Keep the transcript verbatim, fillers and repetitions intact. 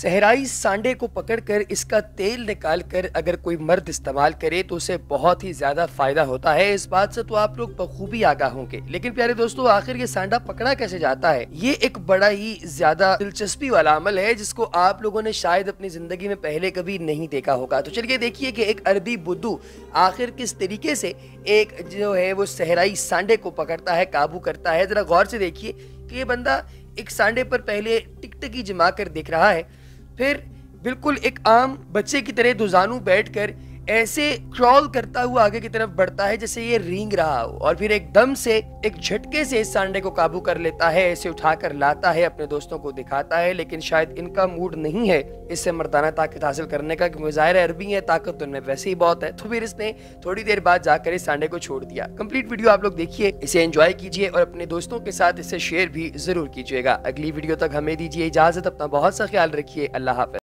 सहराई सांडे को पकड़कर इसका तेल निकाल कर अगर कोई मर्द इस्तेमाल करे तो उसे बहुत ही ज्यादा फायदा होता है। इस बात से तो आप लोग बखूबी आगाह होंगे। लेकिन प्यारे दोस्तों, आखिर ये सांडा पकड़ा कैसे जाता है? ये एक बड़ा ही ज्यादा दिलचस्पी वाला अमल है जिसको आप लोगों ने शायद अपनी जिंदगी में पहले कभी नहीं देखा होगा। तो चलिए देखिए कि एक अरबी बुद्धू आखिर किस तरीके से एक जो है वो सहराई सांडे को पकड़ता है, काबू करता है। जरा गौर से देखिए कि ये बंदा एक सांडे पर पहले टिकटकी जमा कर देख रहा है, फिर बिल्कुल एक आम बच्चे की तरह दुजानू बैठकर ऐसे क्रॉल करता हुआ आगे की तरफ बढ़ता है जैसे ये रेंग रहा हो, और फिर एकदम से एक झटके से इस सांडे को काबू कर लेता है, ऐसे उठाकर लाता है, अपने दोस्तों को दिखाता है। लेकिन शायद इनका मूड नहीं है इससे मर्दाना ताकत हासिल करने का, क्योंकि ज़ाहिर है अरबी है, ताकत तो उनमें वैसे ही बहुत है। तो फिर इसने थोड़ी देर बाद जाकर इस सांडे को छोड़ दिया। कंप्लीट वीडियो आप लोग देखिए, इसे एंजॉय कीजिए और अपने दोस्तों के साथ इसे शेयर भी जरूर कीजिएगा। अगली वीडियो तक हमें दीजिए इजाजत, अपना बहुत सा ख्याल रखिए। अल्लाह हाफ़िज़।